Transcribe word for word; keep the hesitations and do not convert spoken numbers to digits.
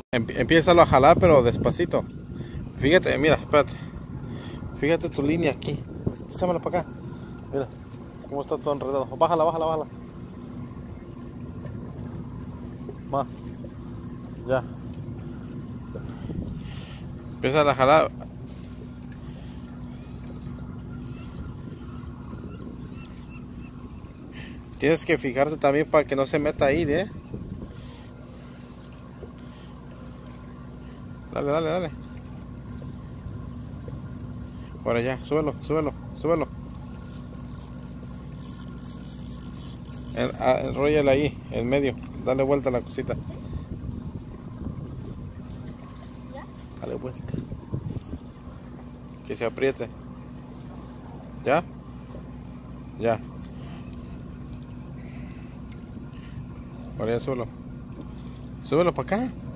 Empiézalo a jalar, pero despacito. Fíjate, mira, espérate. Fíjate tu línea aquí. Échamela para acá. Mira cómo está todo enredado. Bájala, bájala, bájala. Más. Ya. Empieza a jalar. Tienes que fijarte también para que no se meta ahí, ¿eh? Dale, dale, dale. Por allá, súbelo, súbelo, súbelo. En, ah, enróllala ahí, en medio. Dale vuelta a la cosita. ¿Ya? Dale vuelta. Que se apriete. ¿Ya? Ya. Por allá, súbelo. Súbelo para acá.